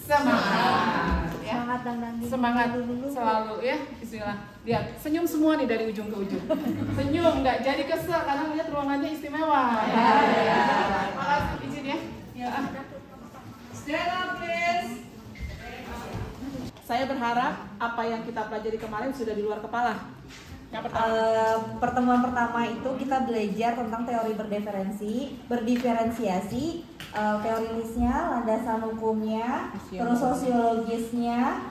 semangat. Ya. Semangat selalu ya. Bismillah. Lihat, senyum semua nih dari ujung ke ujung. Senyum, nggak jadi kesel karena melihat ruangannya istimewa. Ya. Makasih, izin ya. Stand up please. Saya berharap apa yang kita pelajari kemarin sudah di luar kepala. Yang pertemuan pertama itu kita belajar tentang teori berdiferensiasi, teoriisnya, landasan hukumnya, terus sosiologisnya,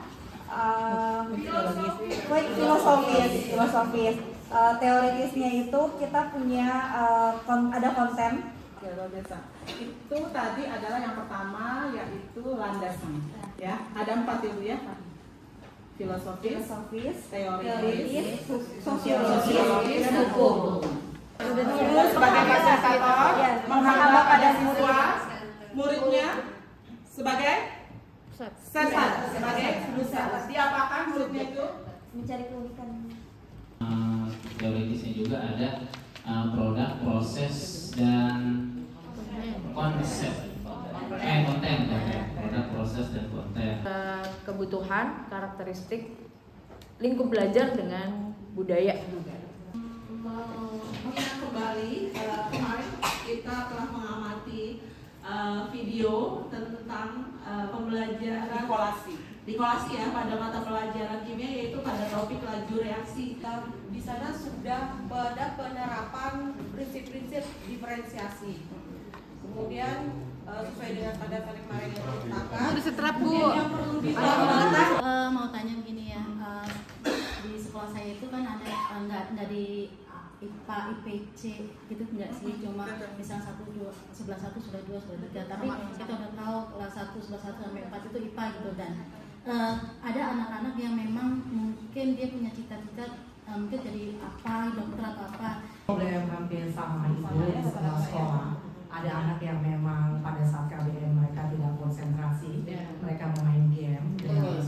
filosofis. Teoritisnya itu kita punya ada konten. Itu tadi adalah yang pertama, yaitu landasan. Ya, ada 4 itu ya. Filosofis, teoritis, sosiologis, dan hukum. Sebagai fasilitator, menghadap pada siswa, muridnya sebagai sesat, sebagai sesat. Diapakan muridnya itu? Mencari keunikan. Teoritisnya juga ada produk, proses, dan konsep. Konten. Produk, proses, dan konten. Kebutuhan, karakteristik, lingkup belajar dengan budaya. Mengingat kembali, kemarin kita telah mengamati video tentang pembelajaran Nikolasi ya pada mata pelajaran kimia, yaitu pada topik laju reaksi. Di sana sudah pada penerapan prinsip-prinsip diferensiasi. Kemudian sesuai dengan pada kemarin yang ditetapkan. Disetrap Bu. Yang perlu kita mau tanya begini ya, di sekolah saya itu kan ada nggak di IPA, IPC gitu enggak sih, cuma misal 1, 2, 11, 1, sudah 2, sudah 3, tapi kita udah tahu kelas 1, 11, 1 sampai 4 itu IPA gitu. Dan ada anak-anak yang memang mungkin dia punya cita-cita mungkin jadi apa, dokter atau apa. Problem hampir sama itu di sekolah. Ada anak yang memang pada saat KBM mereka tidak konsentrasi, mereka main game dengan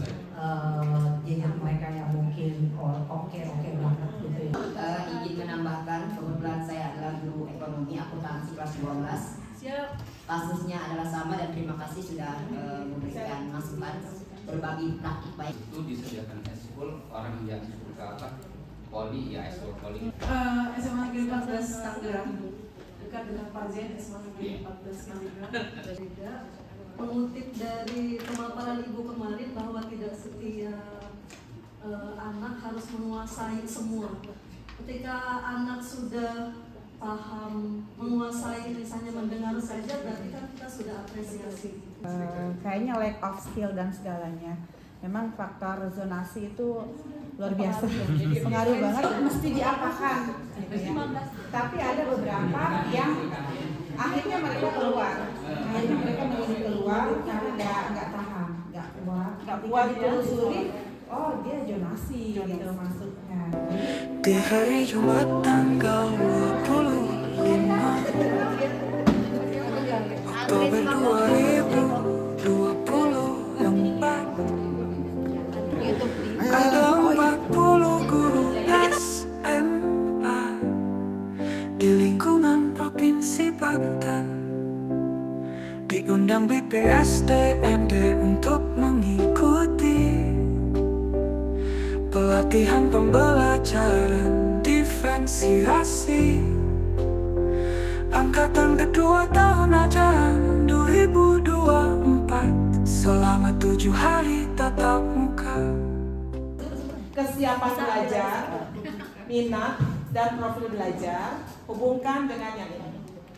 gadget mereka yang mungkin oke banget gitu ya. Izin menambahkan, kebetulan saya adalah guru ekonomi akuntansi kelas 12. Kasusnya adalah sama dan terima kasih sudah memberikan masukan berbagi praktik baik. Itu disediakan eskul orang yang suka apa? Poli ya, eskul poli. SMA Negeri 14 Tangerang dekat dengan Pak Zen, SMA Negeri 14 Tangerang. Mengutip dari pemaparan Ibu kemarin bahwa tidak setiap anak harus menguasai semua. Ketika anak sudah paham, menguasai, misalnya mendengar saja, berarti kan kita sudah apresiasi. Kayaknya lack of skill dan segalanya. Memang faktor zonasi itu luar biasa, pengaruh banget, mesti diapakan. Tapi ada beberapa yang akhirnya mereka keluar, memilih keluar karena nggak tahan, nggak kuat ditelusuri. Oh, dia zonasi gitu masuknya. Di hari Jumat tanggal 25 Oktober 2024, ada 40 guru SMA di lingkungan Provinsi Banten diundang BPSDMD untuk mengikuti pelatihan pembelajaran diferensiasi angkatan kedua tahun ajaran 2024 selama 7 hari tatap muka. Kesiapan belajar, minat, dan profil belajar hubungkan dengan yang ini.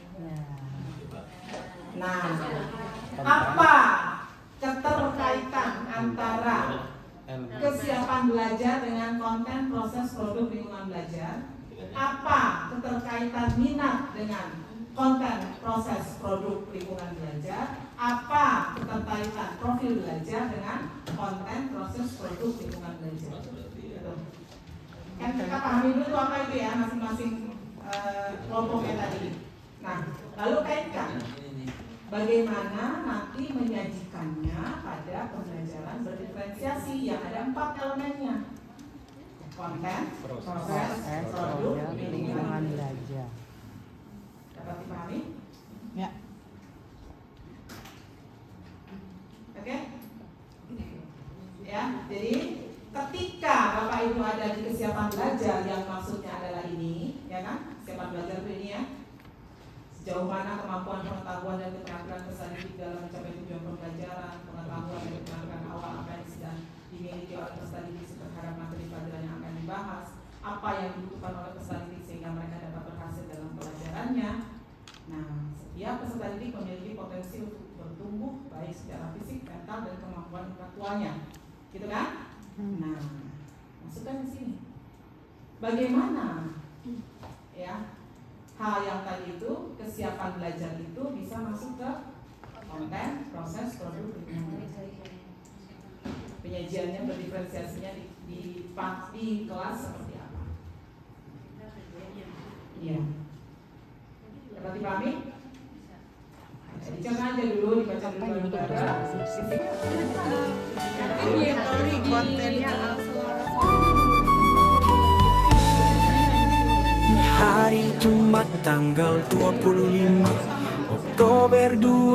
Nah, apa keterkaitan antara kesiapan belajar dengan konten proses produk lingkungan belajar? Apa keterkaitan minat dengan konten proses produk lingkungan belajar? Apa keterkaitan profil belajar dengan konten proses produk lingkungan belajar? Kan kita pahami dulu apa itu ya masing-masing kelompoknya tadi. Nah, lalu kaitkan bagaimana nanti menyajikannya pada pembelajaran berdiferensiasi yang ada 4 elemennya: konten, proses, produk, lingkungan belajar. Dapat dipahami? Ya. Oke. Ya, jadi ketika Bapak Ibu ada di kesiapan belajar yang maksudnya adalah ini, ya kan? Kesiapan belajar itu ini ya. Sejauh mana kemampuan pengetahuan dan keterampilan peserta didik dalam mencapai tujuan pembelajaran, pengetahuan dan keterampilan awal apa yang sedang dimiliki oleh peserta didik terhadap materi pelajaran yang akan dibahas, apa yang dibutuhkan oleh peserta didik sehingga mereka dapat berhasil dalam pelajarannya. Nah, setiap peserta didik memiliki potensi untuk bertumbuh baik secara fisik, mental, dan kemampuan intelektualnya, gitu kan? Nah, masukkan di sini. Bagaimana, ya, hal yang tadi itu kesiapan belajar itu bisa masuk ke konten, proses, produk, penyajiannya, berdiferensiasinya di kelas seperti apa? Iya. Dapat dipahami? Dicerna aja dulu, dibaca dulu kontennya. Hari Jumat tanggal 25 Oktober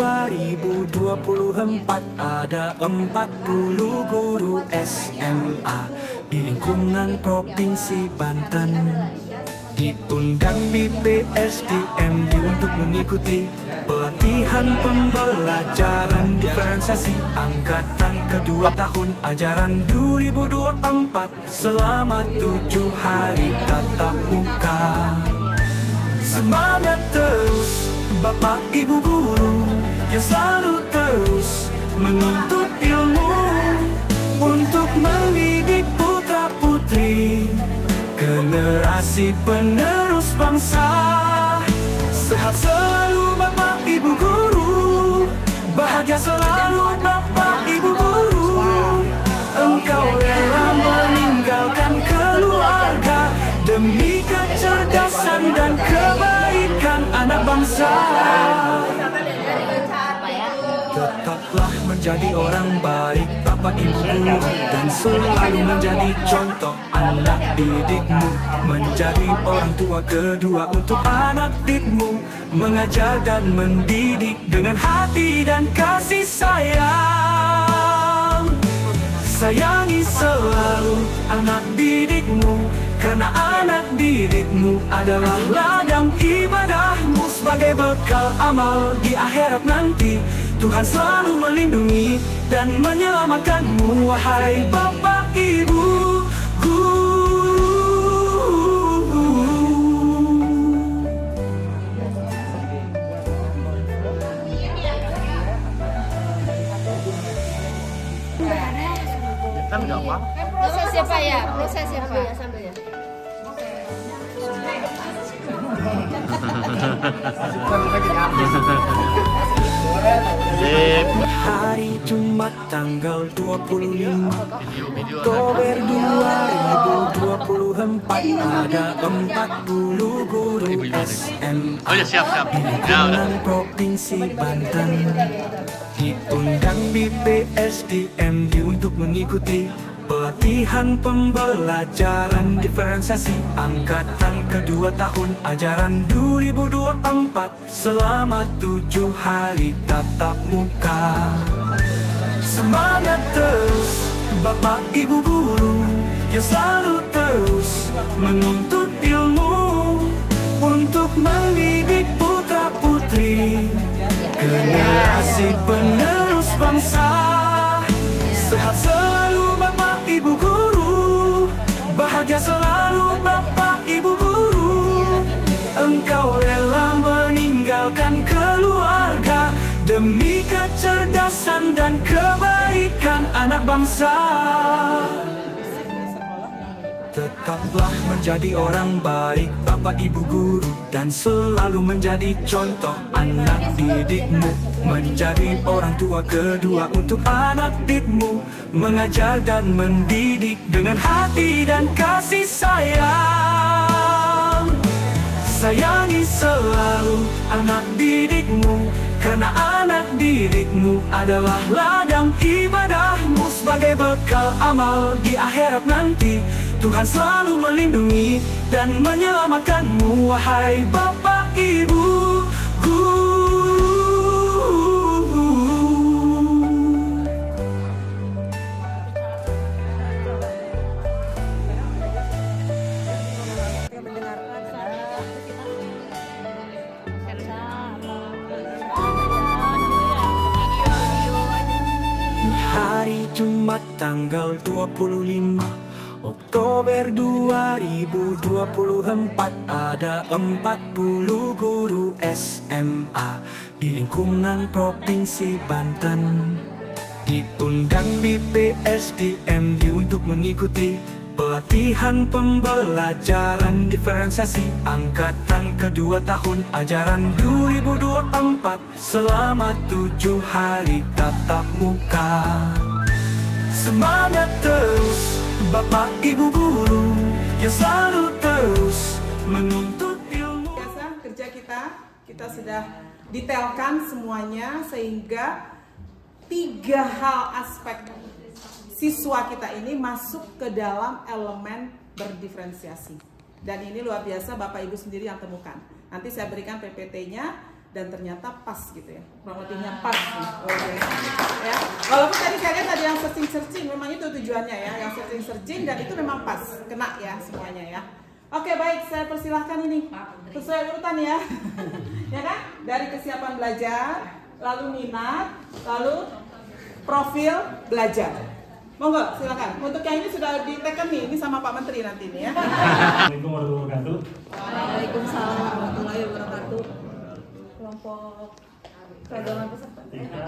2024 ada 40 guru SMA di lingkungan Provinsi Banten diundang BPSDM untuk mengikuti pelatihan pembelajaran diferensiasi angkatan kedua tahun ajaran 2024 selama 7 hari tatap muka. Semangat terus Bapak Ibu guru yang selalu terus menuntut ilmu untuk mendidik putra putri generasi penerus bangsa. Sehat selalu Bapak Ibu guru, bahagia selalu Bapak Ibu guru. Engkau rela meninggalkan keluarga demi kecerdasan dan kebaikan anak bangsa. Tetaplah menjadi orang baik Bapak Ibu guru dan selalu menjadi contoh anak didikmu. Menjadi orang tua kedua untuk anak didikmu, mengajar dan mendidik dengan hati dan kasih sayang. Sayangi selalu anak didikmu, karena anak didikmu adalah ladang ibadahmu sebagai bekal amal di akhirat nanti. Tuhan selalu melindungi dan menyelamatkanmu, wahai Bapak Ibu guru. Proses ya Pak ya, proses ya Pak. Hari Jumat tanggal 25 Oktober 2024 ada 40 guru SMA di lingkungan Provinsi Banten diundang BPSDM untuk mengikuti pelatihan pembelajaran diferensiasi angkatan kedua tahun ajaran 2024 selama 7 hari tatap muka. Semangat terus Bapak Ibu guru yang selalu terus menuntut ilmu untuk mendidik putra putri generasi penerus bangsa. Sehat selalu Bapak Ibu guru, bahagia selalu Bapak Ibu guru. Engkau rela meninggalkan keluarga demi kecerdasan dan kebaikan anak bangsa. Tetaplah menjadi orang baik Bapak Ibu guru dan selalu menjadi contoh anak didikmu. Menjadi orang tua kedua untuk anak didikmu, mengajar dan mendidik dengan hati dan kasih sayang. Sayangi selalu anak didikmu, karena anak didikmu adalah ladang ibadahmu sebagai bekal amal di akhirat nanti. Tuhan selalu melindungi dan menyelamatkanmu, wahai Bapak Ibu guru. hari Jumat tanggal 25 Oktober 2024 ada 40 guru SMA di lingkungan Provinsi Banten. Diundang BPSDM untuk mengikuti pelatihan pembelajaran diferensiasi angkatan kedua tahun ajaran 2024 selama 7 hari tatap muka. Semangat terus Bapak Ibu guru yang selalu terus menuntut ilmu. Biasa kerja kita sudah detailkan semuanya sehingga 3 hal aspek siswa kita ini masuk ke dalam elemen berdiferensiasi. Dan ini luar biasa Bapak Ibu sendiri yang temukan. Nanti saya berikan PPT-nya dan ternyata pas gitu ya. Kurang lebihnya pas nih. Ya. Walaupun tadi saya lihat ada yang searching, memang itu tujuannya ya, yang searching dan itu memang pas, kena ya semuanya ya. Oke, baik, saya persilahkan ini sesuai urutan ya. Ya kan? Dari kesiapan belajar, lalu minat, lalu profil belajar. Monggo, silakan. Untuk yang ini sudah diteken nih, ini sama Pak Menteri nanti nih ya. Assalamualaikum warahmatullahi wabarakatuh. Waalaikumsalam warahmatullahi wabarakatuh. Kelompok keagamaan peserta.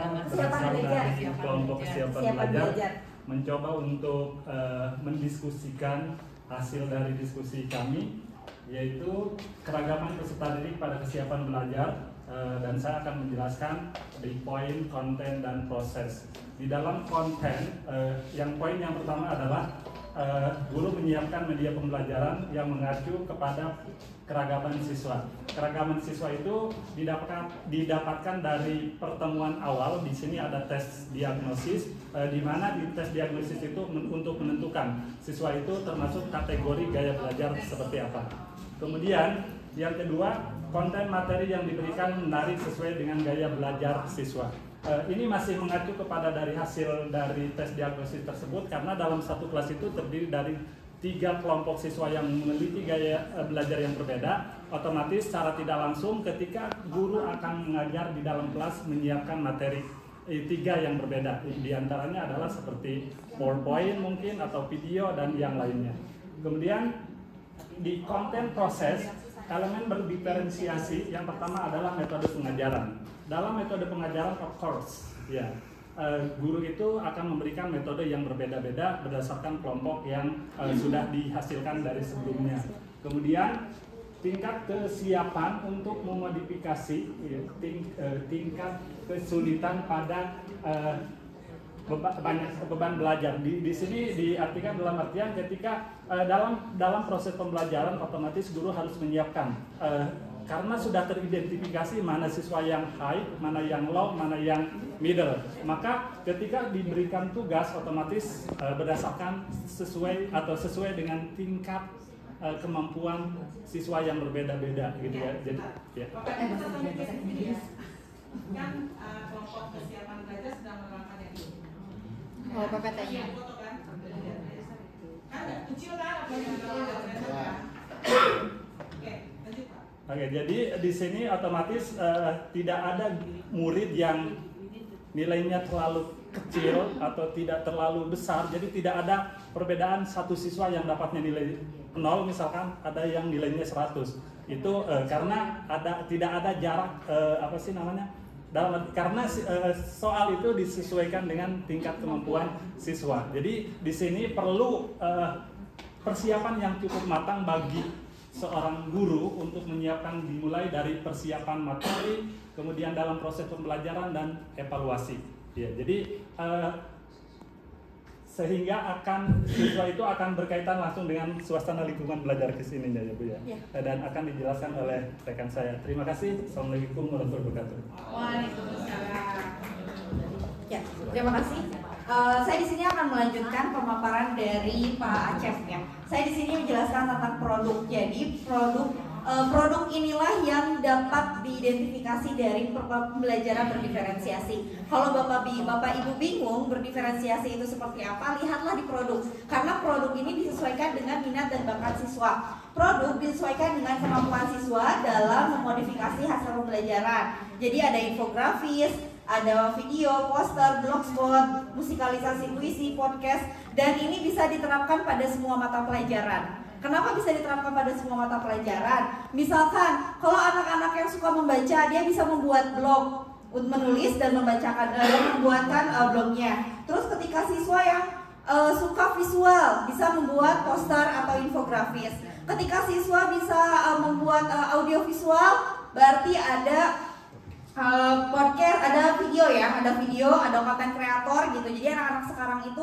Kelompok kesiapan belajar mencoba untuk mendiskusikan hasil dari diskusi kami, yaitu keragaman peserta didik pada kesiapan belajar, dan saya akan menjelaskan di poin konten dan proses. Di dalam konten, poin yang pertama adalah guru menyiapkan media pembelajaran yang mengacu kepada keragaman siswa. Keragaman siswa itu didapatkan dari pertemuan awal. Di sini ada tes diagnosis, di mana di tes diagnosis itu untuk menentukan siswa itu termasuk kategori gaya belajar seperti apa. Kemudian yang kedua, konten materi yang diberikan menarik sesuai dengan gaya belajar siswa. Ini masih mengacu kepada dari hasil dari tes diagnosis tersebut, karena dalam satu kelas itu terdiri dari 3 kelompok siswa yang memiliki gaya belajar yang berbeda. Otomatis secara tidak langsung ketika guru akan mengajar di dalam kelas menyiapkan materi 3 yang berbeda. Di antaranya adalah seperti PowerPoint mungkin atau video dan yang lainnya. Kemudian di konten proses, elemen berdiferensiasi yang pertama adalah metode pengajaran. Dalam metode pengajaran, of course, ya, guru itu akan memberikan metode yang berbeda-beda berdasarkan kelompok yang sudah dihasilkan dari sebelumnya. Kemudian tingkat kesiapan untuk memodifikasi, ya, tingkat kesulitan pada beban belajar. Di sini diartikan dalam artian ketika dalam proses pembelajaran otomatis guru harus menyiapkan karena sudah teridentifikasi mana siswa yang high, mana yang low, mana yang middle. Maka ketika diberikan tugas otomatis berdasarkan sesuai dengan tingkat kemampuan siswa yang berbeda-beda gitu ya. Jadi ya. Kan kelompok kesiapan belajar sedang menerapkan yang ini. Oh, PPT-nya. Ada kecil kan apa yang Oke, jadi di sini otomatis tidak ada murid yang nilainya terlalu kecil atau tidak terlalu besar. Jadi tidak ada perbedaan satu siswa yang dapatnya nilai 0 misalkan, ada yang nilainya 100. Itu karena tidak ada jarak karena soal itu disesuaikan dengan tingkat kemampuan siswa. Jadi di sini perlu persiapan yang cukup matang bagi seorang guru untuk menyiapkan, dimulai dari persiapan materi, kemudian dalam proses pembelajaran dan evaluasi. Ya, jadi sehingga siswa itu akan berkaitan langsung dengan suasana lingkungan belajar ke sini ya Bu ya. Dan akan dijelaskan oleh rekan saya. Terima kasih. Assalamualaikum warahmatullahi wabarakatuh. Waalaikumsalam. Ya, terima kasih. Saya di sini akan melanjutkan pemaparan dari Pak Acep ya. Saya di sini menjelaskan tentang produk. Jadi produk inilah yang dapat diidentifikasi dari pembelajaran berdiferensiasi. Kalau Bapak Ibu bingung berdiferensiasi itu seperti apa, lihatlah di produk. Karena produk ini disesuaikan dengan minat dan bakat siswa. Produk disesuaikan dengan kemampuan siswa dalam memodifikasi hasil pembelajaran. Jadi ada infografis, ada video, poster, blogspot, musikalisasi puisi, podcast, dan ini bisa diterapkan pada semua mata pelajaran. Kenapa bisa diterapkan pada semua mata pelajaran? Misalkan kalau anak-anak yang suka membaca, dia bisa membuat blog, menulis dan membuatkan blognya. Terus ketika siswa yang suka visual bisa membuat poster atau infografis. Ketika siswa bisa membuat audio visual, berarti ada podcast, ada video ya, ada konten kreator gitu. Jadi anak-anak sekarang itu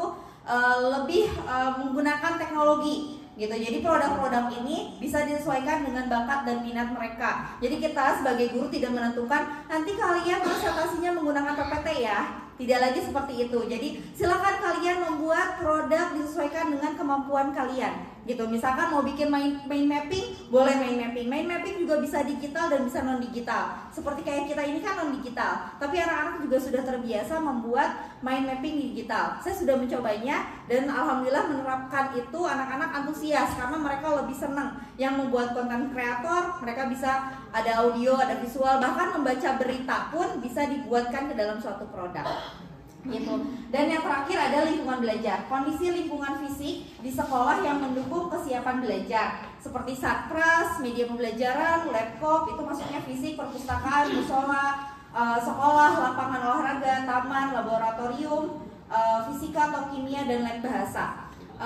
lebih menggunakan teknologi gitu. Jadi produk-produk ini bisa disesuaikan dengan bakat dan minat mereka. Jadi kita sebagai guru tidak menentukan nanti kalian presentasinya menggunakan PPT ya. Tidak lagi seperti itu. Jadi silakan kalian membuat produk disesuaikan dengan kemampuan kalian. Gitu. Misalkan mau bikin mind mapping, boleh mind mapping. Mind mapping juga bisa digital dan bisa non digital. Seperti kayak kita ini kan non digital, tapi anak-anak juga sudah terbiasa membuat mind mapping digital. Saya sudah mencobanya dan alhamdulillah menerapkan itu, anak-anak antusias karena mereka lebih senang. Yang membuat konten kreator, mereka bisa ada audio, ada visual, bahkan membaca berita pun bisa dibuatkan ke dalam suatu produk. Gitu. Dan yang terakhir ada lingkungan belajar. Kondisi lingkungan fisik di sekolah yang mendukung kesiapan belajar seperti satpras, media pembelajaran, laptop, itu maksudnya fisik, perpustakaan, musola, sekolah, lapangan olahraga, taman, laboratorium, fisika atau kimia dan lab bahasa.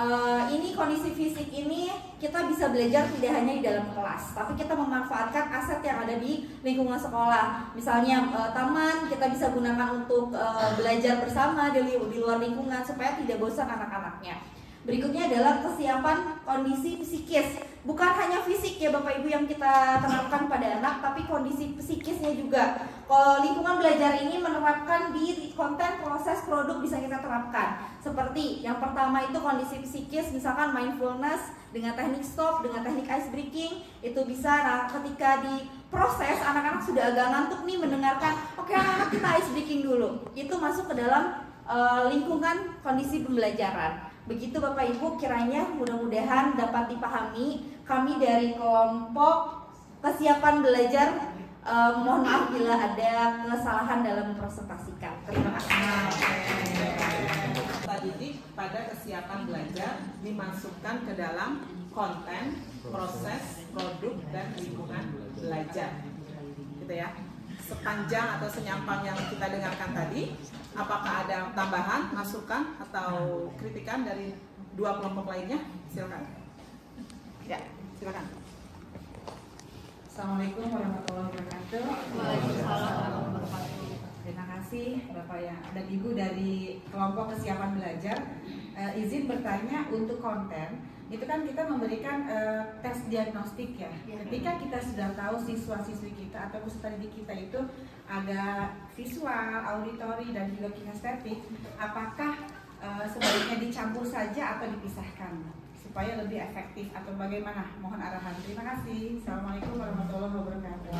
Ini kondisi fisik ini kita bisa belajar tidak hanya di dalam kelas, tapi kita memanfaatkan aset yang ada di lingkungan sekolah. Misalnya taman kita bisa gunakan untuk belajar bersama di luar lingkungan supaya tidak bosan anak-anaknya. Berikutnya adalah kesiapan kondisi psikis. Bukan hanya fisik ya Bapak Ibu yang kita terapkan pada anak, tapi kondisi psikisnya juga. Kalau lingkungan belajar ini menerapkan di konten, proses, produk bisa kita terapkan. Seperti yang pertama itu kondisi psikis, misalkan mindfulness dengan teknik stop, dengan teknik ice breaking, itu bisa. Nah, ketika di proses anak-anak sudah agak ngantuk nih mendengarkan, oke anak-anak kita ice breaking dulu. Itu masuk ke dalam lingkungan kondisi pembelajaran. Begitu Bapak Ibu, kiranya mudah-mudahan dapat dipahami. Kami dari kelompok kesiapan belajar mohon maaf bila ada kesalahan dalam mempresentasikan. Terima kasih. Kita didik pada kesiapan belajar dimasukkan ke dalam konten, proses, produk, dan lingkungan belajar. Gitu ya. Sepanjang atau senyampang yang kita dengarkan tadi, apakah ada tambahan, masukan, atau kritikan dari dua kelompok lainnya? Silakan. Ya, silakan. Assalamualaikum warahmatullahi wabarakatuh. Waalaikumsalam warahmatullahi wabarakatuh. Terima kasih Bapak dan Ibu dari kelompok kesiapan belajar. Izin bertanya, untuk konten itu kan kita memberikan tes diagnostik ya. Ketika kita sudah tahu siswa-siswi kita atau peserta didik kita itu ada visual, auditori dan juga kinestetik, apakah sebaiknya dicampur saja atau dipisahkan supaya lebih efektif atau bagaimana? Mohon arahan. Terima kasih. Assalamualaikum warahmatullahi wabarakatuh.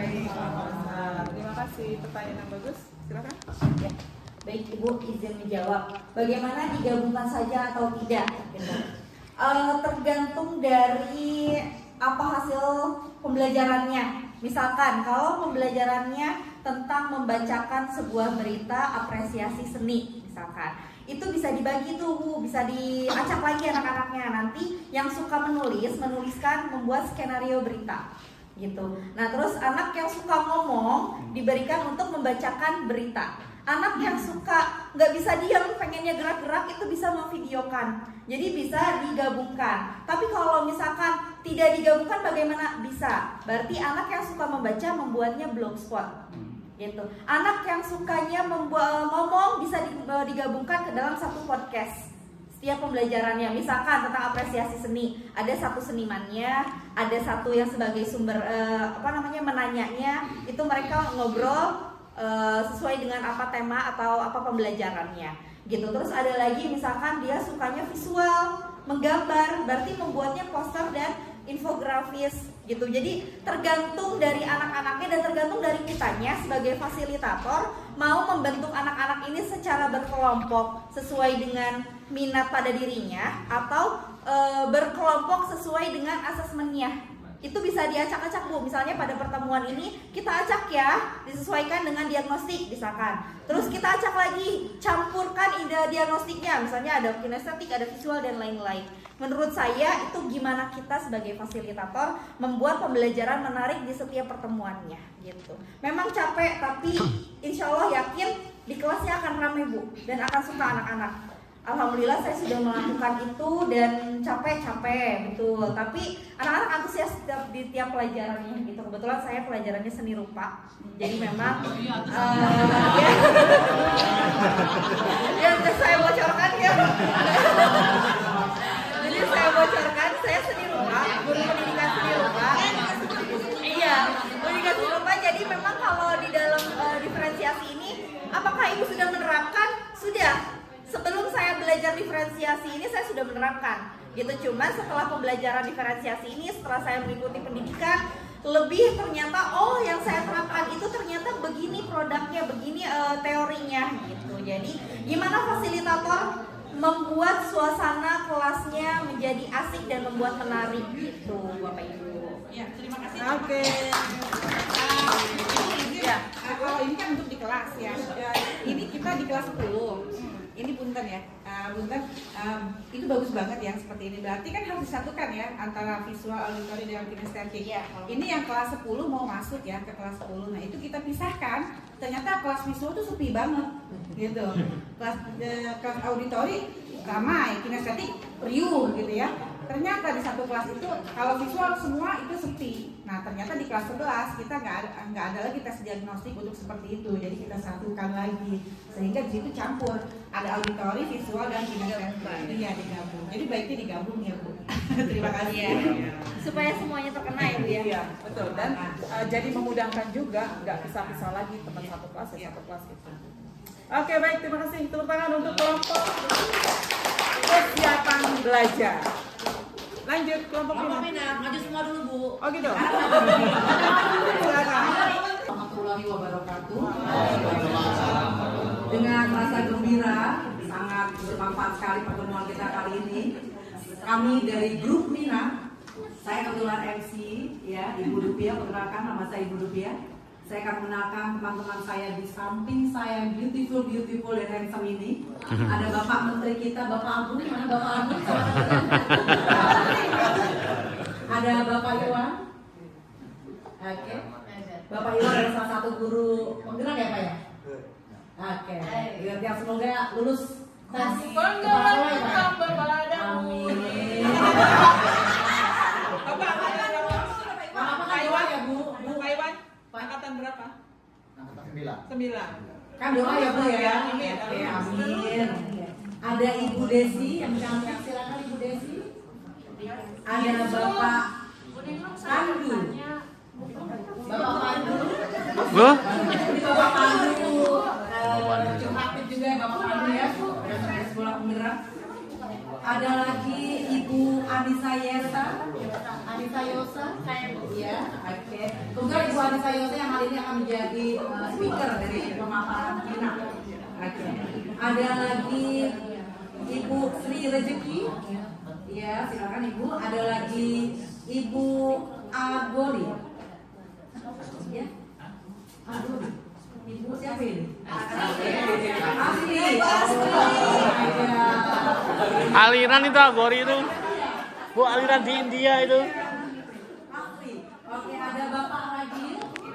Terima kasih, pertanyaan yang bagus. Silakan. Ya. Baik Ibu, izin menjawab. Bagaimana digabungkan saja atau tidak? Tergantung dari apa hasil pembelajarannya. Misalkan kalau pembelajarannya tentang membacakan sebuah berita apresiasi seni, misalkan itu bisa dibagi tuh Bu, bisa diacak lagi anak-anaknya. Nanti yang suka menuliskan, membuat skenario berita gitu. Nah terus anak yang suka ngomong diberikan untuk membacakan berita. Anak yang suka nggak bisa diam, pengennya gerak-gerak, itu bisa memvideokan. Jadi bisa digabungkan. Tapi kalau misalkan tidak digabungkan bagaimana? Bisa. Berarti anak yang suka membaca membuatnya blogspot. Gitu. Anak yang sukanya ngomong bisa digabungkan ke dalam satu podcast. Setiap pembelajarannya, misalkan tentang apresiasi seni, ada satu senimannya, ada satu yang sebagai sumber menanyanya, itu mereka ngobrol sesuai dengan apa tema atau apa pembelajarannya gitu. Terus ada lagi misalkan dia sukanya visual, menggambar, berarti membuatnya poster dan infografis gitu. Jadi tergantung dari anak-anaknya dan tergantung dari kitanya sebagai fasilitator mau membentuk anak-anak ini secara berkelompok sesuai dengan minat pada dirinya atau berkelompok sesuai dengan asesmennya Itu bisa diacak-acak Bu, misalnya pada pertemuan ini kita acak ya, disesuaikan dengan diagnostik misalkan. Terus kita acak lagi, campurkan ide diagnostiknya, misalnya ada kinestetik, ada visual dan lain-lain. Menurut saya itu gimana kita sebagai fasilitator membuat pembelajaran menarik di setiap pertemuannya gitu. Memang capek tapi insya Allah yakin di kelasnya akan ramai Bu dan akan suka anak-anak. Alhamdulillah saya sudah melakukan itu dan capek betul. Tapi anak-anak antusias di tiap pelajarannya gitu. Kebetulan saya pelajarannya seni rupa. Jadi memang ya saya bocorkan ya. Jadi saya bocorkan saya seni rupa, guru pendidikan seni rupa. Iya, pendidikan seni rupa. Jadi memang kalau di dalam diferensiasi ini, apakah Ibu sudah menerapkan? Sudah. Sebelum saya belajar diferensiasi ini saya sudah menerapkan gitu. Cuman setelah pembelajaran diferensiasi ini, setelah saya mengikuti pendidikan lebih ternyata oh yang saya terapkan itu ternyata begini produknya, begini teorinya gitu. Jadi gimana fasilitator membuat suasana kelasnya menjadi asik dan membuat menarik gitu Bapak Ibu. Ya, terima kasih. Oke. Kalau ini kan untuk di kelas ya. Ini kita di kelas 10. Ini punten ya, itu bagus banget yang seperti ini. Berarti kan harus disatukan ya antara visual, auditory dan kinestetik. Ini yang kelas 10 mau masuk ya ke kelas 10. Nah itu kita pisahkan. Ternyata kelas visual tuh sepi banget, gitu. Kelas auditory ramai, kinestetik riuh gitu ya. Ternyata di satu kelas itu kalau visual semua itu sepi. Nah ternyata di kelas 11 kita nggak ada lagi tes diagnostik untuk seperti itu. Jadi kita satukan lagi sehingga di situ campur ada auditori, visual dan kinestetik. Iya digabung. Jadi baiknya digabung ya Bu. Terima kasih. Ya. Supaya semuanya terkena ya Bu ya. Iya betul dan jadi memudahkan juga nggak pisah-pisah lagi teman satu kelas ya satu kelas itu. Oke baik terima kasih. Tepuk tangan untuk kelompok kesiapan belajar. Lanjut kelompok Mina, maju semua dulu Bu. Oh gitu. Warahmatullahi wabarakatuh. Dengan rasa gembira, sangat bermanfaat sekali pertemuan kita kali ini. Kami dari grup Mina, saya kebetulan MC ya, Ibu Dupia, perkenalkan nama saya Ibu Dupia. Saya akan mengenalkan teman-teman saya di samping saya yang beautiful dan handsome ini. Ada Bapak Menteri kita, Bapak Agung, mana Bapak Agung? Ada Bapak Iwan. Oke. Bapak Iwan adalah salah satu guru penggerak ya Pak ya? Oke. Biar semoga lulus tes kepala ya Pak. Amin. Bapak Iwan ya Bu Iwan. Angkatan berapa? Angkatan 9. Kan doa ya Bu ya. Oke, amin. Ada Ibu Desi yang cantik, silakan Ibu Desi. Ada Bapak Pandu. Bapak Pandu. Bapak Pandu. Curhatin juga ya Bapak Pandu ya. Dari sekolah penggerak. Ada lagi Ibu Anissa Yosa. Anissa Yosa, saya Bu ya. Oke. Kemudian Ibu Anissa Yosa yang hari ini akan menjadi speaker dari pemaparan kita. Oke. Ada lagi Ibu Sri Rezeki. Ya, silakan Ibu. Ada lagi Ibu Agori. Ya. Agori. Ibu siapa ini? Asli. Aliran itu Agori itu. Bu aliran di India itu. Asli. Oke, ada Bapak Ragil.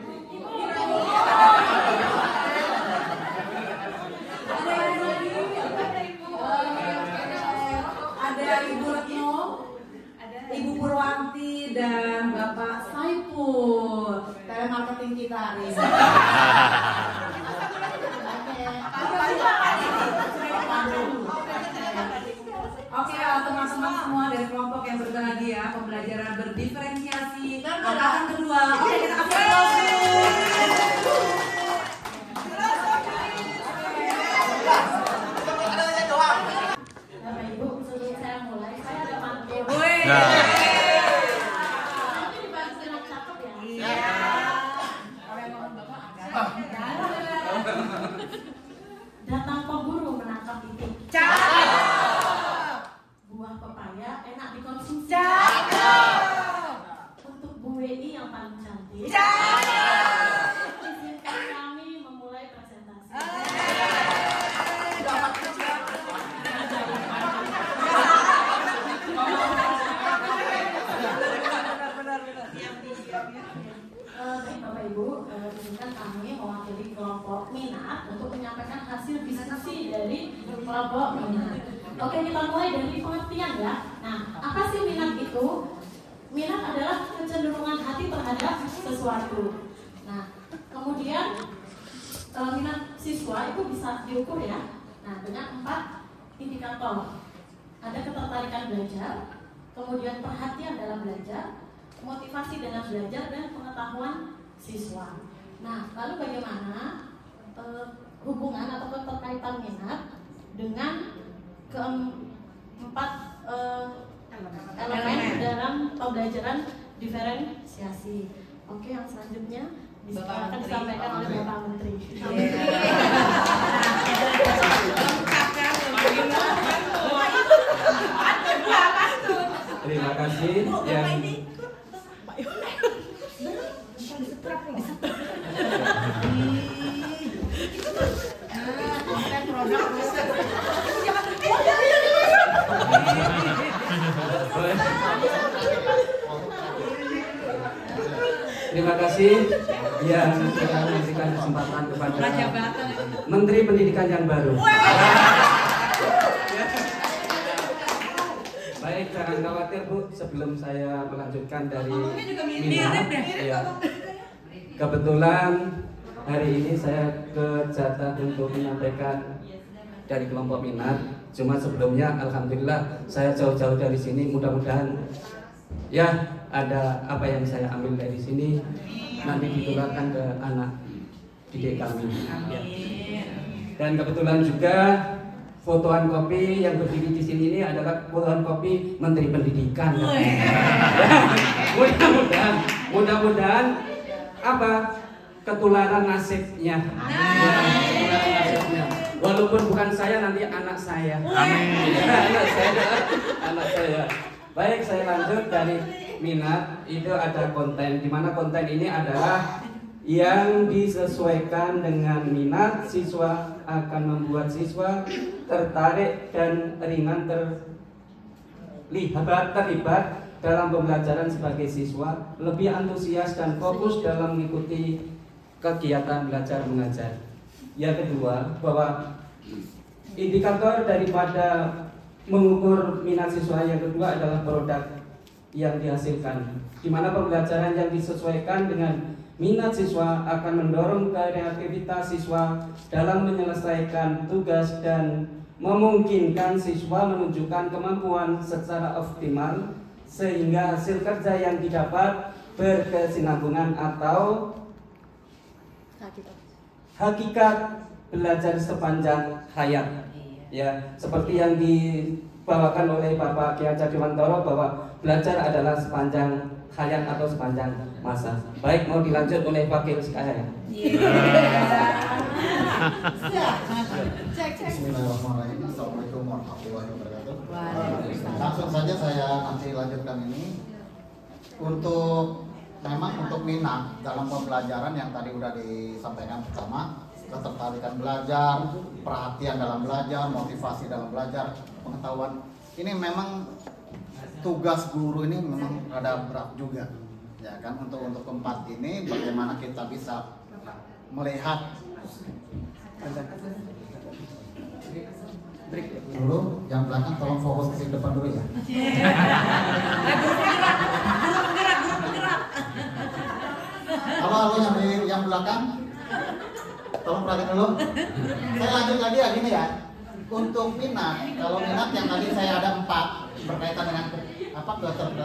Ada Ibu Retno, Ibu Purwanti dan Bapak Saipul. Telemarketing kita hari ini. Oke, teman-teman semua dari kelompok yang berbahagia, pembelajaran berdiferensiasi angkatan kedua. Oke, kita kasih Bapak Ibu, sebelum saya mulai, saya ada pantun. Nanti dibantu dengan cakep ya. Iya. Datang pemburu menangkap itik. Buah pepaya enak dikonsumsi. Untuk Oke, kita mulai dari pengertian ya. Nah, apa sih minat itu? Minat adalah kecenderungan hati terhadap sesuatu. Nah, kemudian minat siswa itu bisa diukur ya. Nah, dengan 4 indikator. Ada ketertarikan belajar, kemudian perhatian dalam belajar, motivasi dalam belajar, dan pengetahuan siswa. Nah, lalu bagaimana hubungan atau keterkaitan minat dengan keempat elemen dalam pembelajaran diferensiasi. Oke, yang selanjutnya akan disampaikan oleh Bapak Menteri. Terima kasih. Terima kasih yang sudah memberikan kesempatan kepada Menteri Pendidikan yang baru. Baik, jangan khawatir Bu, sebelum saya melanjutkan dari minat, ya, kebetulan hari ini saya kejatah untuk menyampaikan dari kelompok minat. Cuma sebelumnya, alhamdulillah saya jauh-jauh dari sini. Mudah-mudahan ya ada apa yang saya ambil dari sini nanti ditularkan ke anak didik kami. Dan kebetulan juga fotoan kopi yang berdiri di sini ini adalah fotoan kopi Menteri Pendidikan. Mudah-mudahan apa ketularan nasibnya. Ketularan nasibnya. Walaupun bukan saya, nanti anak saya. Amin. Anak saya. Baik, saya lanjut dari minat. Itu ada konten, di mana konten ini adalah yang disesuaikan dengan minat siswa, akan membuat siswa tertarik dan ringan terlibat dalam pembelajaran sebagai siswa, lebih antusias dan fokus dalam mengikuti kegiatan belajar mengajar. Yang kedua, bahwa indikator daripada mengukur minat siswa yang kedua adalah produk yang dihasilkan, di mana pembelajaran yang disesuaikan dengan minat siswa akan mendorong kreativitas siswa dalam menyelesaikan tugas dan memungkinkan siswa menunjukkan kemampuan secara optimal sehingga hasil kerja yang didapat berkesinambungan atau hakikat belajar sepanjang hayat. Ya, seperti yang dibawakan oleh Bapak Kiai Haji Dewantoro bahwa belajar adalah sepanjang hayat atau sepanjang masa. Baik, mau dilanjut oleh wakil sekalian. Bismillahirrahmanirrahim. Assalamualaikum warahmatullahi wabarakatuh. Langsung saja saya nanti lanjutkan ini. Untuk minat dalam pembelajaran yang tadi udah disampaikan pertama, ketertarikan belajar, perhatian dalam belajar, motivasi dalam belajar, pengetahuan. Ini memang tugas guru ini memang rada berat juga, ya kan, untuk keempat ini bagaimana kita bisa melihat dulu yang belakang tolong fokus ke depan dulu ya. Halo yang belakang, tolong perhatikan dulu. Saya lanjut lagi ya, gini ya. Untuk minat, kalau minat yang tadi saya ada 4 berkaitan dengan apa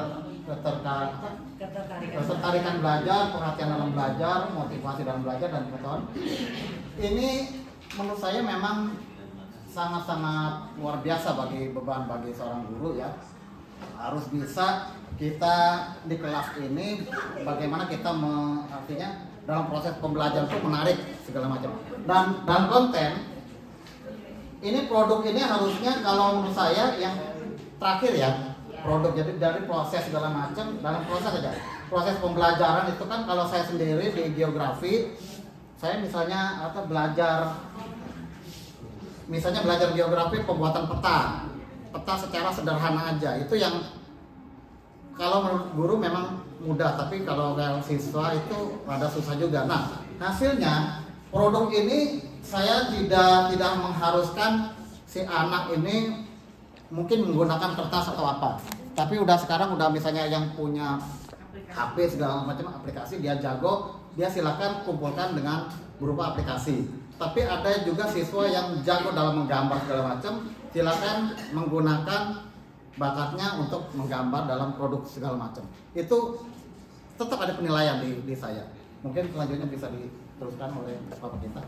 ketertarikan belajar, perhatian dalam belajar, motivasi dalam belajar, dan pengetahuan. Ini menurut saya memang sangat-sangat luar biasa beban bagi seorang guru ya. Harus bisa kita di kelas ini bagaimana kita artinya dalam proses pembelajaran itu menarik segala macam. Dan dalam konten ini produk ini harusnya kalau menurut saya yang terakhir ya, produk jadi dari proses segala macam, dalam proses aja. Proses pembelajaran itu kan kalau saya sendiri di geografi, saya misalnya belajar geografi pembuatan peta secara sederhana aja. Itu yang kalau menurut guru memang mudah, tapi kalau siswa itu rada susah juga. Nah, hasilnya produk ini saya tidak mengharuskan si anak ini mungkin menggunakan kertas atau apa, tapi sekarang udah misalnya yang punya HP segala macam aplikasi, dia jago, dia silakan kumpulkan dengan berupa aplikasi. Tapi ada juga siswa yang jago dalam menggambar segala macam, silakan menggunakan bakatnya untuk menggambar dalam produk segala macam. Itu tetap ada penilaian di saya. Mungkin selanjutnya bisa diteruskan oleh Bapak kita.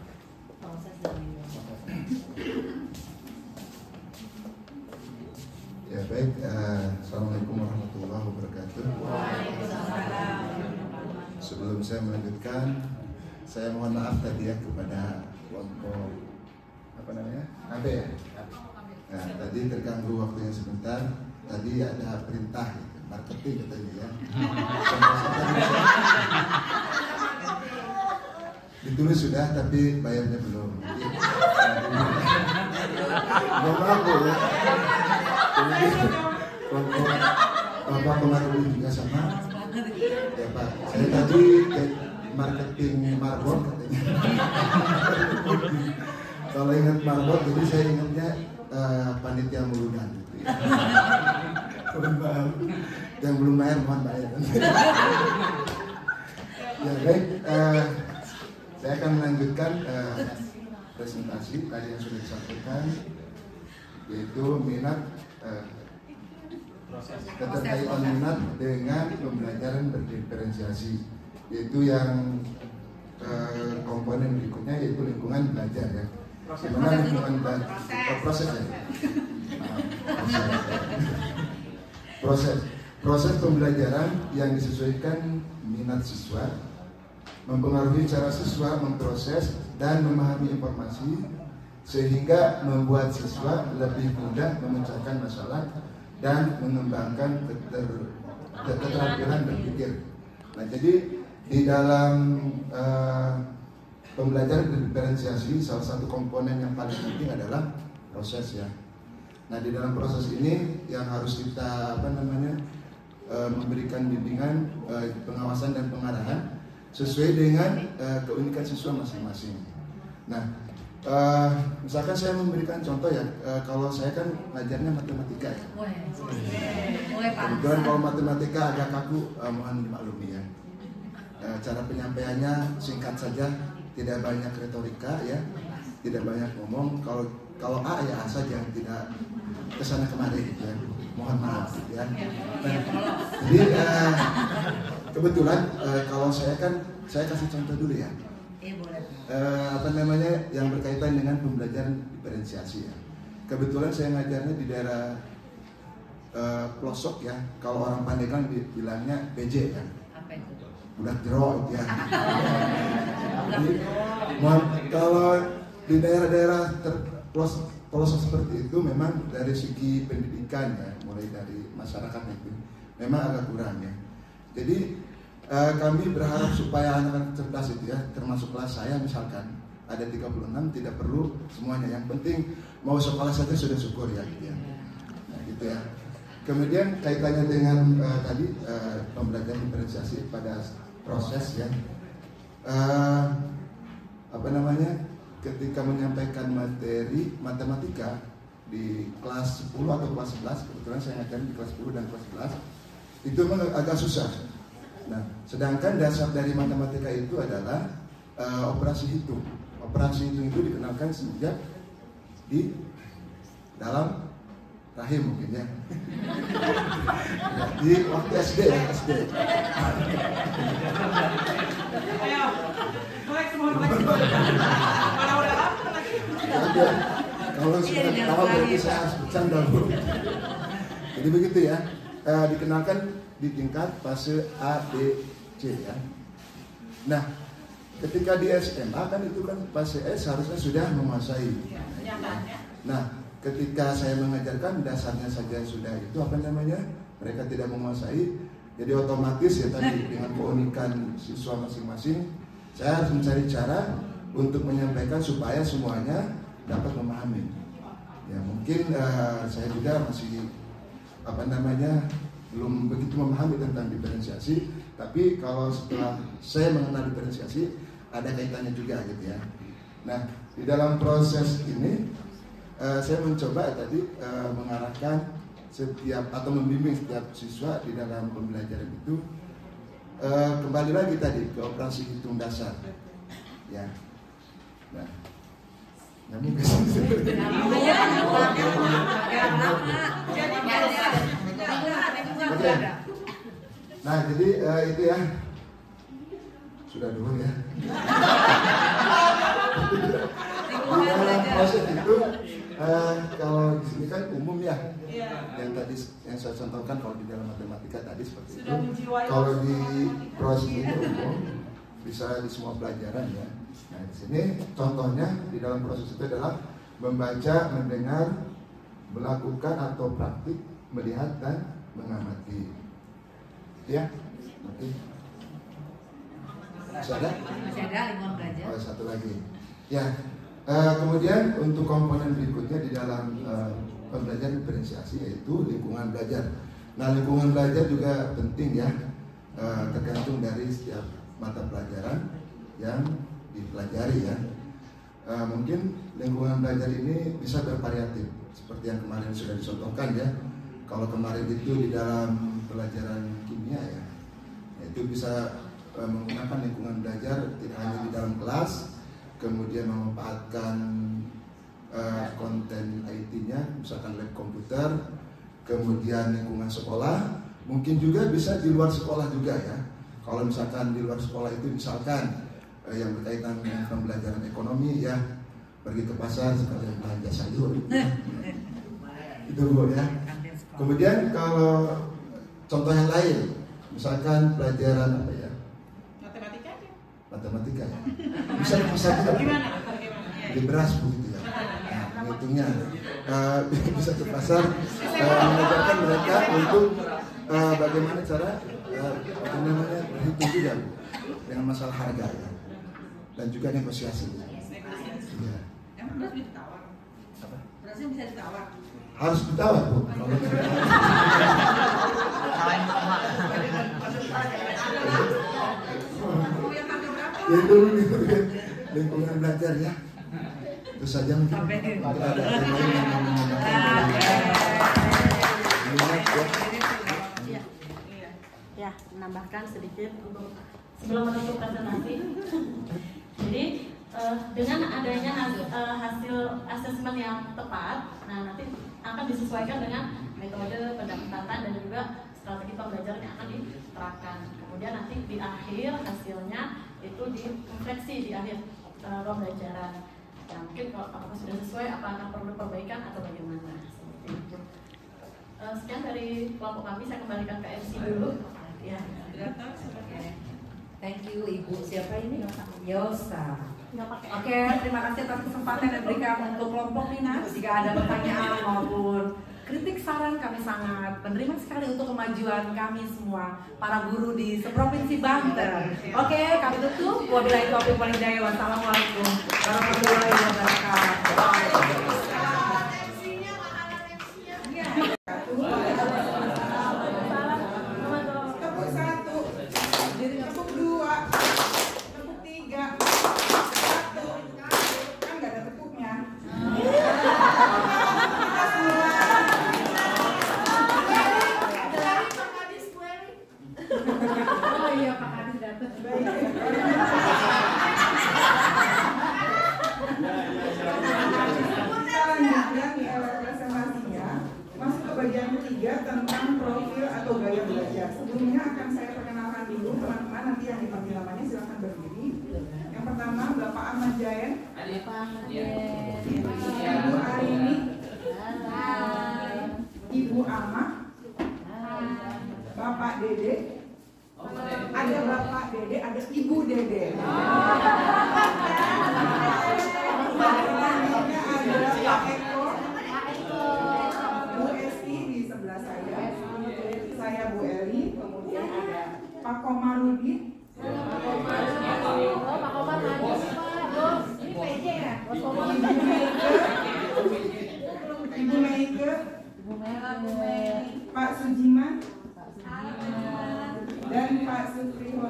Ya baik, Assalamualaikum warahmatullahi wabarakatuh. Sebelum saya melanjutkan, saya mohon maaf tadi ya kepada kelompok KB ya. Nah, tadi terganggu waktunya sebentar. Tadi ada perintah marketing katanya ya. Ditulis sudah tapi bayarnya belum. Mohon maaf Bu ya. Bapak pengaruh juga sama. Ya Pak, saya tadi marketing marbot katanya. Kalau ingat marbot, jadi saya ingatnya panitia muludan. Gitu ya. Yang belum bayar mohon bayar. Ya baik, saya akan melanjutkan presentasi tadi yang sudah disampaikan, yaitu minat keterkaitan minat dengan pembelajaran berdiferensiasi, yaitu yang komponen berikutnya yaitu lingkungan belajar ya. Gimana lingkungan belajar? Proses ya. Proses pembelajaran yang disesuaikan minat siswa mempengaruhi cara siswa memproses dan memahami informasi sehingga membuat siswa lebih mudah memecahkan masalah dan mengembangkan keterampilan berpikir. Nah, jadi di dalam pembelajaran diferensiasi salah satu komponen yang paling penting adalah proses ya. Nah, di dalam proses ini yang harus kita memberikan bimbingan, pengawasan dan pengarahan sesuai dengan keunikan siswa masing-masing. Nah, misalkan saya memberikan contoh ya, kalau saya kan ngajarnya matematika ya. Kebetulan kalau matematika agak kaku, mohon dimaklumi ya. Cara penyampaiannya singkat saja, tidak banyak retorika ya, tidak banyak ngomong. Kalau A ya A saja, tidak kesana kemari gitu ya. Mohon maaf ya. Nah, jadi kebetulan kalau saya kasih contoh dulu ya. Yang berkaitan dengan pembelajaran diferensiasi ya. Kebetulan saya ngajarnya di daerah pelosok ya. Kalau orang Pandeglang bilangnya BJ kan. Apa itu? Budak jero ya. Jadi, kalau di daerah-daerah pelosok seperti itu memang dari segi pendidikan ya, mulai dari masyarakat itu memang agak kurang ya. Jadi kami berharap supaya anak-anak cerdas itu ya, termasuk kelas saya misalkan ada 36, tidak perlu semuanya, yang penting mau sekolah saja sudah syukur ya gitu ya. Nah, gitu ya. Kemudian kaitannya dengan tadi pembelajaran diferensiasi pada proses ya. Ketika menyampaikan materi matematika di kelas 10 atau kelas 11, kebetulan saya ngajarin di kelas 10 dan kelas 11, itu memang agak susah. Nah, sedangkan dasar dari matematika itu adalah operasi hitung. Operasi hitung itu dikenalkan sejak di dalam rahim mungkin ya. Di waktu SD ya, SD. Ayo, melek semua. Mana udah lama lagi? Kalau sudah tahu berarti saya harus bercanda dulu. Jadi begitu ya, dikenalkan di tingkat fase A, B, C ya. Nah, ketika di SMA kan itu kan fase S harusnya sudah menguasai. Nah, ketika saya mengajarkan dasarnya saja sudah itu mereka tidak menguasai, jadi otomatis ya tadi dengan keunikan siswa masing-masing, saya harus mencari cara untuk menyampaikan supaya semuanya dapat memahami. Ya mungkin saya juga masih belum begitu memahami tentang diferensiasi, tapi kalau setelah saya mengenal diferensiasi ada kaitannya juga gitu ya. Nah, di dalam proses ini saya mencoba tadi mengarahkan setiap atau membimbing setiap siswa di dalam pembelajaran itu kembali lagi tadi ke operasi hitung dasar, ya. Nah, nyambung ke sini. Oke. Nah, jadi itu ya. Sudah dulu ya. Proses itu kalau di sini kan umum ya. Yang tadi yang saya contohkan kalau di dalam matematika tadi seperti itu. Kalau di proses itu umum bisa di semua pelajaran ya. Nah, di sini contohnya di dalam proses itu adalah membaca, mendengar, melakukan atau praktik, melihat dan mengamati. Ya, oke. Masih ada? Masih ada lingkungan belajar. Oh, satu lagi. Ya, kemudian untuk komponen berikutnya di dalam pembelajaran diferensiasi yaitu lingkungan belajar. Nah, lingkungan belajar juga penting ya, tergantung dari setiap mata pelajaran yang dipelajari ya. Mungkin lingkungan belajar ini bisa bervariatif seperti yang kemarin sudah dicontohkan ya. Kalau kemarin itu di dalam pelajaran kimia ya, itu bisa menggunakan lingkungan belajar tidak hanya di dalam kelas, kemudian memanfaatkan konten IT-nya, misalkan lab komputer, kemudian lingkungan sekolah, mungkin juga bisa di luar sekolah juga ya. Kalau misalkan di luar sekolah itu misalkan yang berkaitan dengan pembelajaran ekonomi ya, pergi ke pasar sekalian belanja sayur. Itu Bu ya. Kemudian kalau contoh yang lain, misalkan pelajaran apa ya? Matematika aja. Matematika ya. Bisa juga. Gimana? Di beras begitu ya. Nah, menghitungnya bisa ke pasar mengajarkan mereka untuk bagaimana cara berhitung juga Bu, dengan masalah harga ya. Dan juga negosiasi. Ya. Yang beras bisa ditawar. Apa? Berasnya bisa ditawar. Harus ditawar Bu. Itu lingkungan belajar ya. Itu saja mungkin ada yang lain yang mau menambahkan. Ya, menambahkan sedikit untuk sebelum menutup presentasi. Jadi dengan adanya hasil asesmen yang tepat, nah nanti akan disesuaikan dengan metode pendapatan dan juga strategi pembelajaran yang akan diterapkan. Kemudian nanti di akhir hasilnya itu direfleksi di akhir pembelajaran. Ya, mungkin kalau apakah sudah sesuai, apakah perlu perbaikan atau bagaimana. Seperti itu. Sekian dari kelompok kami, saya kembalikan ke MC dulu. Ya. Thank you Ibu. Siapa ini? Yosa. Oke, terima kasih atas kesempatan yang diberikan untuk kelompok Minat. Jika ada pertanyaan maupun kritik saran, kami sangat menerima sekali untuk kemajuan kami semua para guru di seprovinsi Banten. Oke, kami tutup. Wabillahi taufiq wal hidayah. Wassalamualaikum warahmatullahi wabarakatuh. Bagian ketiga tentang profil atau gaya belajar. Sebelumnya akan saya perkenalkan dulu teman-teman, nanti yang dipanggil namanya silahkan berdiri. Yang pertama Bapak Ahmad Jaen, Ibu Arini, Ibu Ama, Bapak Dede, ada Bapak Dede, ada Ibu Dede. Ada Pak Eko, Bu Esti di sebelah saya Bu Eli, kemudian ada Pak Komarudin, Pak Komar ini PJ ya, Ibu Meike, Pak Sujiman, dan Pak Supriho.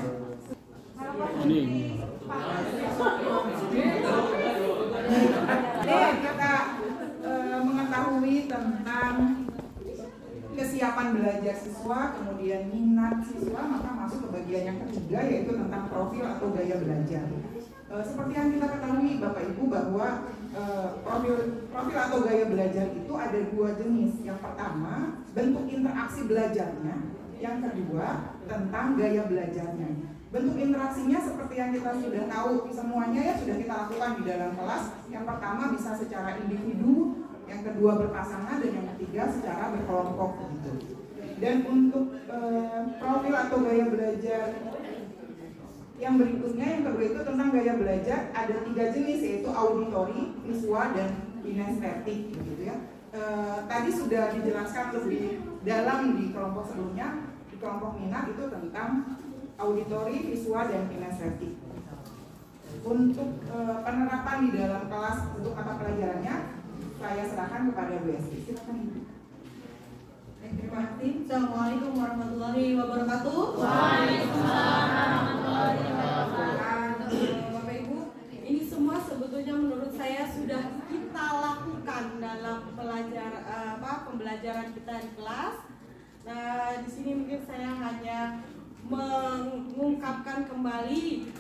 Kita tentang kesiapan belajar siswa, kemudian minat siswa, maka masuk ke bagian yang ketiga, yaitu tentang profil atau gaya belajar. Seperti yang kita ketahui Bapak Ibu bahwa profil atau gaya belajar itu ada dua jenis. Yang pertama, bentuk interaksi belajarnya. Yang kedua, tentang gaya belajarnya. Bentuk interaksinya seperti yang kita sudah tahu semuanya ya, sudah kita lakukan di dalam kelas. Yang pertama bisa secara individu, yang kedua berpasangan, dan yang ketiga secara berkelompok gitu. Dan untuk profil atau gaya belajar yang berikutnya, yang kedua itu tentang gaya belajar, ada 3 jenis, yaitu auditori, visual, dan kinestetik gitu ya. Tadi sudah dijelaskan lebih dalam di kelompok sebelumnya, di kelompok minat itu tentang auditori, visual, dan kinestetik. Untuk penerapan di dalam kelas untuk mata pelajarannya, saya serahkan kepada Bu Esti. Silakan Ibu. Terima kasih. Assalamualaikum warahmatullahi wabarakatuh. Waalaikumsalam warahmatullahi wabarakatuh. Bapak Ibu, ini semua sebetulnya menurut saya sudah kita lakukan dalam pembelajaran kita di kelas. Nah, di sini mungkin saya hanya mengungkapkan kembali,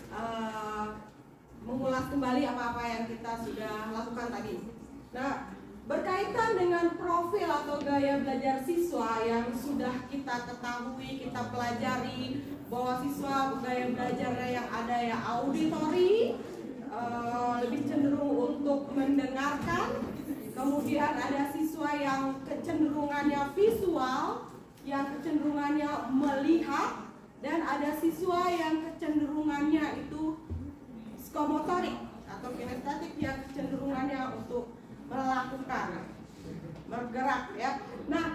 mengulas kembali apa-apa yang kita sudah lakukan tadi. Nah, berkaitan dengan profil atau gaya belajar siswa yang sudah kita ketahui, kita pelajari bahwa siswa gaya belajarnya yang ada ya auditori, lebih cenderung untuk mendengarkan. Kemudian ada siswa yang kecenderungannya visual, yang kecenderungannya melihat, dan ada siswa yang kecenderungannya itu psikomotorik atau kinestetik, yang kecenderungannya untuk melakukan, bergerak ya. Nah,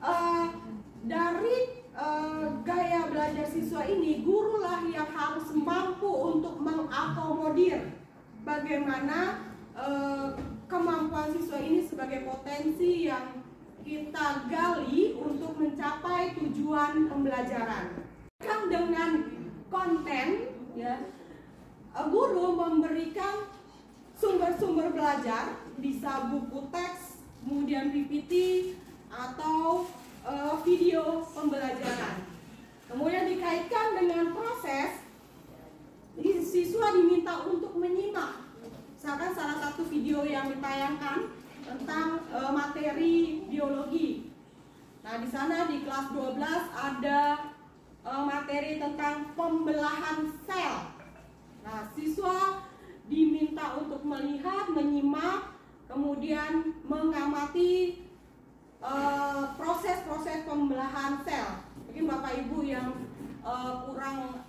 dari gaya belajar siswa ini, gurulah yang harus mampu untuk mengakomodir bagaimana kemampuan siswa ini sebagai potensi yang kita gali untuk mencapai tujuan pembelajaran. Kan dengan konten ya, guru memberikan sumber-sumber belajar, bisa buku teks, kemudian PPT, atau video pembelajaran. Kemudian dikaitkan dengan proses, siswa diminta untuk menyimak. Misalkan salah satu video yang ditayangkan tentang materi biologi. Nah, di sana di kelas 12 ada materi tentang pembelahan sel. Nah, siswa diminta untuk melihat, menyimak, kemudian mengamati proses-proses pembelahan sel. Mungkin Bapak Ibu yang kurang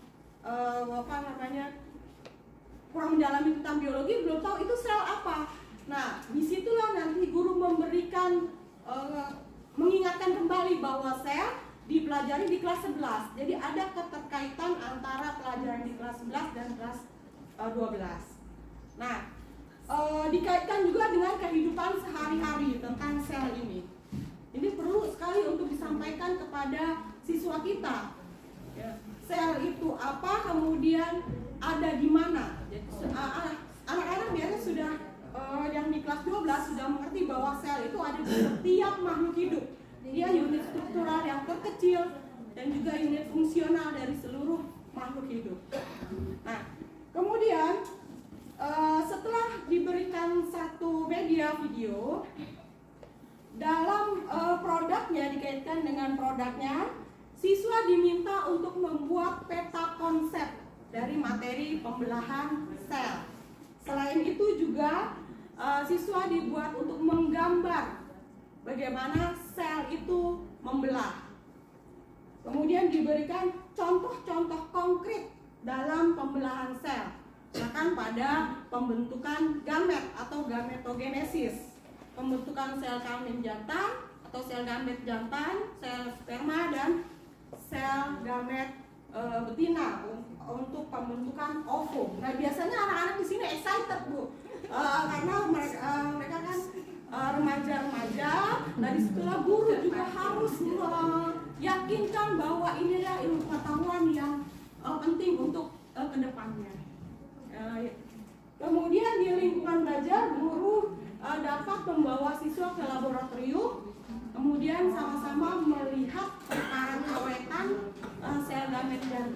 mendalami tentang biologi belum tahu itu sel apa. Nah, disitulah nanti guru memberikan mengingatkan kembali bahwa sel dipelajari di kelas 11. Jadi ada keterkaitan antara pelajaran di kelas 11 dan kelas 12. Nah, dikaitkan juga dengan kehidupan sehari-hari tentang sel ini. Ini perlu sekali untuk disampaikan kepada siswa kita. Ya, sel itu apa, kemudian ada di mana. Jadi, anak-anak biasanya sudah yang di kelas 12 sudah mengerti bahwa sel itu ada di setiap makhluk hidup. Dia unit struktural yang terkecil dan juga unit fungsional dari seluruh makhluk hidup. Nah, kemudian setelah diberikan satu media video, dalam produknya, dikaitkan dengan produknya, siswa diminta untuk membuat peta konsep dari materi pembelahan sel. Selain itu juga siswa dibuat untuk menggambar bagaimana sel itu membelah. Kemudian diberikan contoh-contoh konkret dalam pembelahan sel. Misalkan pada pembentukan gamet atau gametogenesis, pembentukan sel kelamin jantan atau sel gamet jantan, sel sperma, dan sel gamet betina untuk pembentukan ovum. Nah, biasanya anak-anak di sini excited, Bu, karena mereka kan remaja-remaja. Nah, disitulah guru juga harus meyakinkan bahwa inilah ilmu pengetahuan yang penting untuk kedepannya. Kemudian di lingkungan belajar, guru dapat membawa siswa ke laboratorium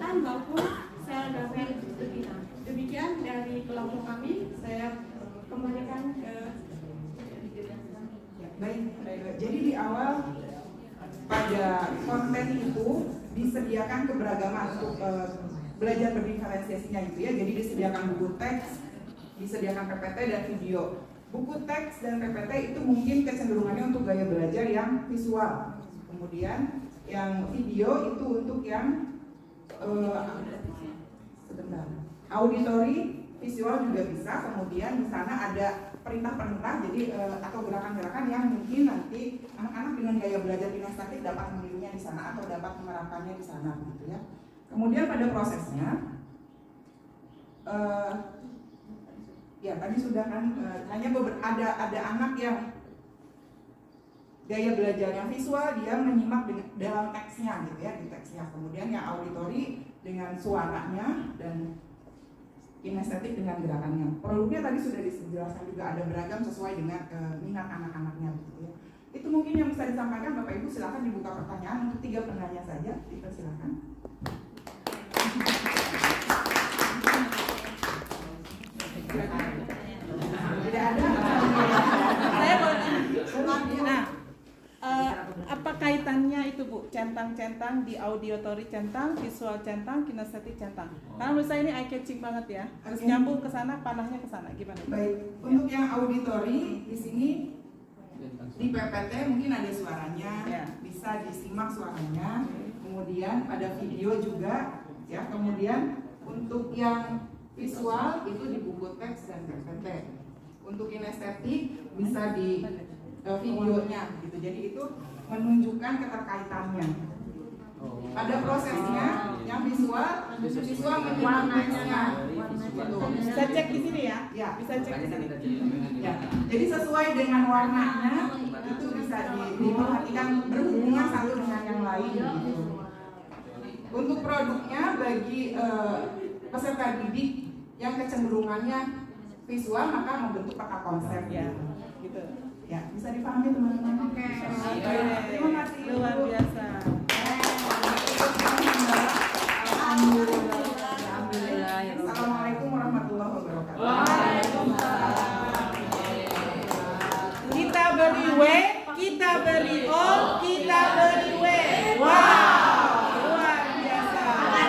kegiatan maupun sel dapil berbeda. Demikian dari kelompok kami, saya kembalikan ke baik. Jadi di awal pada konten itu disediakan keberagaman untuk belajar berdiferensiasinya gitu ya. Jadi disediakan buku teks, disediakan PPT dan video. Buku teks dan PPT itu mungkin kecenderungannya untuk gaya belajar yang visual. Kemudian yang video itu untuk yang auditory, visual juga bisa. Kemudian di sana ada perintah-perintah jadi atau gerakan-gerakan yang mungkin nanti anak-anak dengan gaya belajar kinestetik dapat menirunya di sana atau dapat menerapkannya di sana gitu ya. Kemudian pada prosesnya ya tadi sudah kan hanya ada anak yang gaya belajarnya visual, dia menyimak dalam teksnya gitu ya, di teksnya. Kemudian yang auditori dengan suaranya dan kinestetik dengan gerakannya. Produknya tadi sudah dijelaskan juga ada beragam sesuai dengan minat anak-anaknya gitu ya. Itu mungkin yang bisa disampaikan Bapak Ibu, silakan dibuka pertanyaan untuk 3 penanya saja, dipersilakan. Tidak ada. Saya boleh tanya. Nah, apa kaitannya itu Bu? Centang-centang di auditory centang, visual centang, kinestetik centang. Karena menurut saya ini eye catching banget ya. Harus nyambung ke sana, panahnya ke sana. Gimana? Baik, untuk yang auditory di sini di PPT mungkin ada suaranya, bisa disimak suaranya. Kemudian pada video juga ya. Kemudian untuk yang visual itu di buku teks dan PPT. Untuk kinestetik bisa di videonya gitu. Jadi itu menunjukkan keterkaitannya. Pada prosesnya yang visual menunjukkan teksnya. Bisa cek di sini ya? Ya, bisa cek di sini. Ya. Jadi sesuai dengan warnanya itu bisa diperhatikan berhubungan satu dengan yang lain gitu. Untuk produknya bagi peserta didik yang kecenderungannya visual maka membentuk peta konsep ya. Gitu. Ya, bisa dipahami teman-teman. Oke. Terima kasih. Luar biasa. Alhamdulillah. Assalamualaikum warahmatullahi wabarakatuh. Waalaikumsalam. Kita beri W, kita beri O, kita beri W. Wow, luar biasa.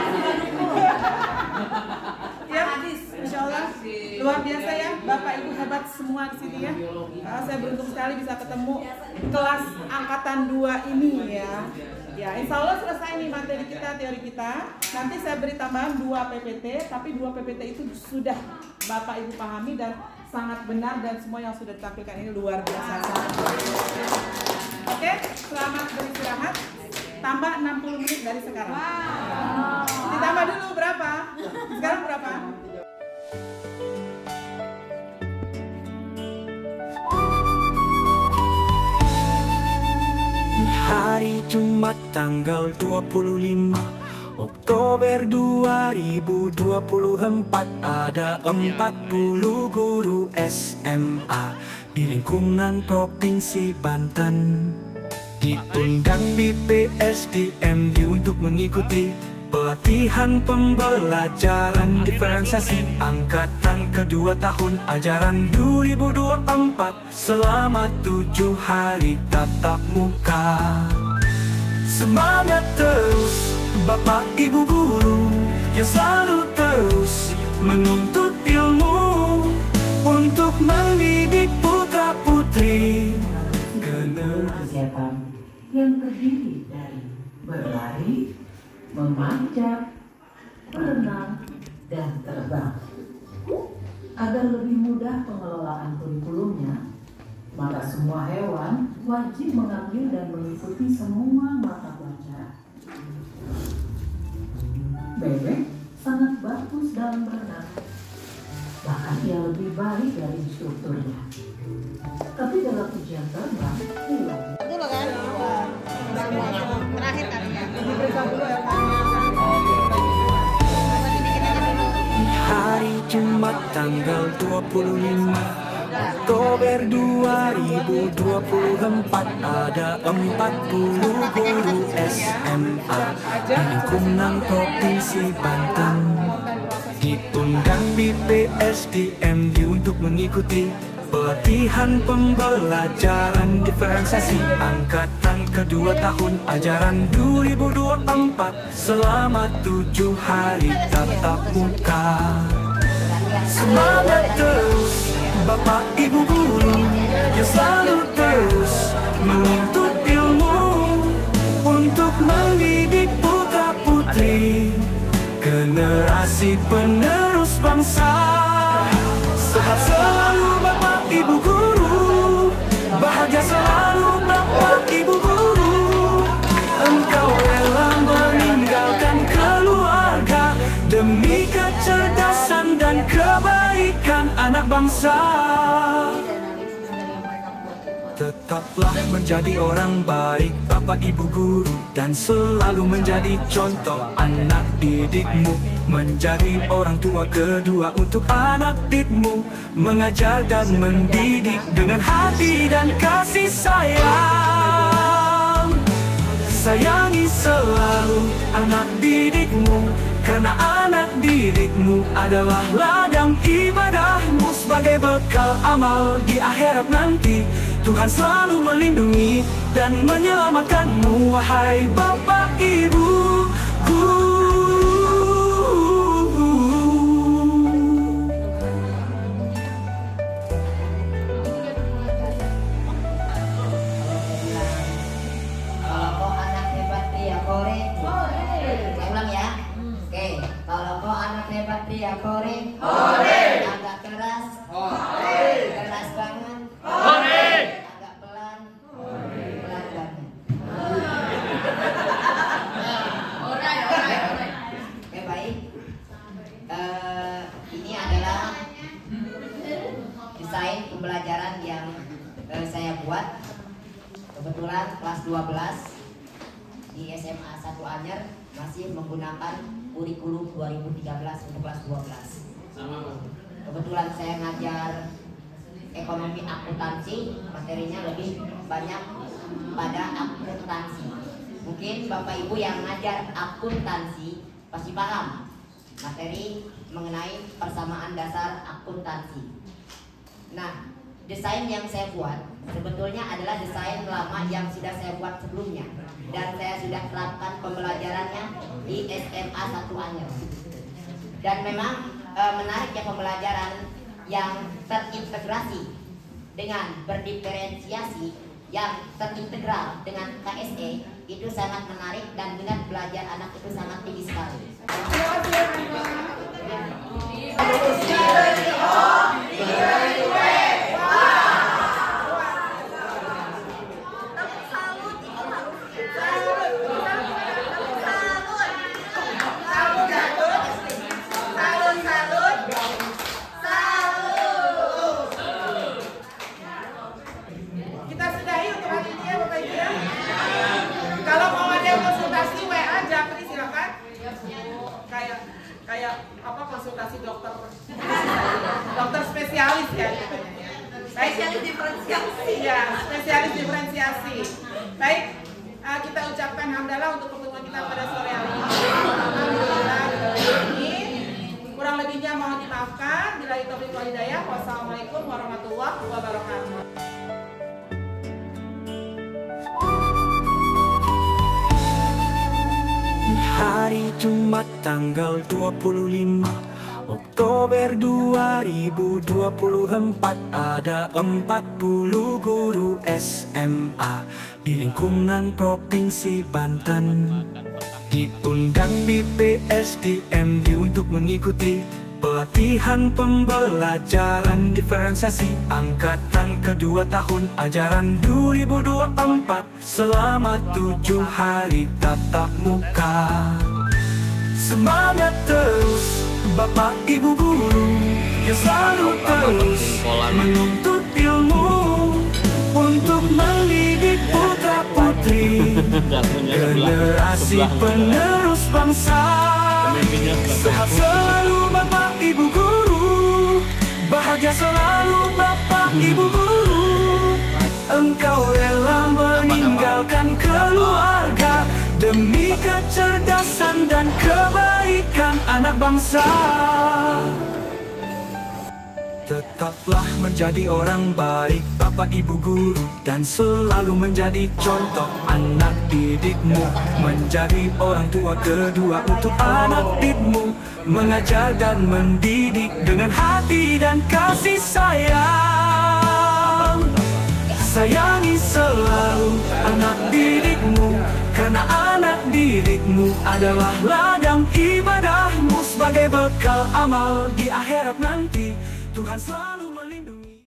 Ya, Insya Allah luar biasa ya, Bapak Ibu hebat semua di sini ya. Saya beruntung sekali bisa ketemu kelas angkatan 2 ini ya. Ya, insya Allah selesai nih materi kita, teori kita. Nanti saya beri tambahan 2 PPT, tapi 2 PPT itu sudah Bapak Ibu pahami dan sangat benar dan semua yang sudah ditampilkan ini luar biasa. Oke, selamat beristirahat. Tambah 60 menit dari sekarang. Ditambah dulu berapa? Sekarang berapa? Hari Jumat tanggal 25 Oktober 2024 ada 40 guru SMA di lingkungan Provinsi Banten diundang di PSDMD untuk mengikuti pelatihan pembelajaran diferensiasi angkatan kedua tahun ajaran 2024 selama 7 hari tatap muka. Semangat terus Bapak Ibu guru yang selalu terus menuntut ilmu untuk mendidik putra putri kegiatan yang terdiri dari berlari, memanjat, berenang, dan terbang. Agar lebih mudah pengelolaan kurikulumnya, maka semua hewan wajib mengambil dan mengikuti semua mata pelajaran. Bebek sangat bagus dalam berenang, bahkan ia lebih baik dari instrukturnya. Tapi dalam ujian terbang, hilang. Dulu kan? Terakhir kali ya. Diperiksa dulu ya. Hari Jumat tanggal 25 Oktober 2024 ada 40 guru SMA di lingkungan Provinsi Banten. Diundang BPSDM untuk mengikuti pelatihan pembelajaran diferensiasi angkatan kedua tahun ajaran 2024 selama 7 hari tatap muka. Semangat terus Bapak Ibu guru yang selalu terus menuntut ilmu untuk mendidik putra putri generasi penerus bangsa. Sehat selalu Bapak Ibu guru, bahagia selalu Bapak Ibu guru. Engkau rela meninggalkan keluarga demi kecerdasan dan kebaikan anak bangsa. Tetaplah menjadi orang baik Bapak Ibu guru, dan selalu menjadi contoh anak didikmu. Menjadi orang tua kedua untuk anak didikmu, mengajar dan mendidik dengan hati dan kasih sayang. Sayangi selalu anak didikmu, karena anak didikmu adalah ladang ibadahmu sebagai bekal amal di akhirat nanti. Tuhan selalu melindungi dan menyelamatkanmu, wahai Bapak Ibu guru. Kalau kau anak hebat dia kore. Saya ulang ya. Oke, kalau kau anak hebat dia kore. Agak keras. Keras banget. Agak pelan. Pelan banget. Oke, baik. Ini adalah desain pembelajaran yang saya buat. Kebetulan kelas 12 di SMA 1 Anyer masih menggunakan kurikulum 2013 untuk kelas 12. Kebetulan saya ngajar ekonomi akuntansi, materinya lebih banyak pada akuntansi. Mungkin Bapak Ibu yang ngajar akuntansi pasti paham materi mengenai persamaan dasar akuntansi. Nah, desain yang saya buat sebetulnya adalah desain lama yang sudah saya buat sebelumnya, dan saya sudah terapkan pembelajarannya di SMA 1 Anyer. Dan memang menarik ya pembelajaran yang terintegrasi dengan berdiferensiasi, yang terintegral dengan KSE, itu sangat menarik dan minat belajar anak itu sangat tinggi sekali. Kita sudahi untuk hari ini ya Bapak Ibu ya. Kalau mau ada yang konsultasi WA Japri silakan. Kayak apa, konsultasi dokter spesialis ya katanya ya. Spesialis diferensiasi. Iya, spesialis diferensiasi. Baik, kita ucapkan hamdalah untuk pertemuan kita pada sore hari ini. Alhamdulillah. Kurang lebihnya mohon dimaafkan. Billahi taufiq wal hidayah. Wassalamualaikum warahmatullahi wabarakatuh. Hari Jumat tanggal 25 Oktober 2024 ada 40 guru SMA di lingkungan Provinsi Banten. Diundang BPSDM untuk mengikuti pelatihan pembelajaran diferensiasi angkatan kedua tahun ajaran 2024 selama 7 hari tatap muka. Semangat terus Bapak Ibu guru yang selalu terus menuntut ilmu untuk mendidik putra putri generasi penerus bangsa. Sehat selalu Bapak Ibu guru, Bahagia selalu Bapak Ibu Guru. Engkau rela meninggalkan keluarga demi kecerdasan dan kebaikan anak bangsa. Tetaplah menjadi orang baik Bapak Ibu Guru, dan selalu menjadi contoh anak didikmu. Menjadi orang tua kedua untuk anak didikmu. Mengajar dan mendidik dengan hati dan kasih sayang. Sayangi selalu anak didikmu, karena anak didikmu adalah ladang ibadahmu sebagai bekal amal di akhirat nanti. Tuhan selalu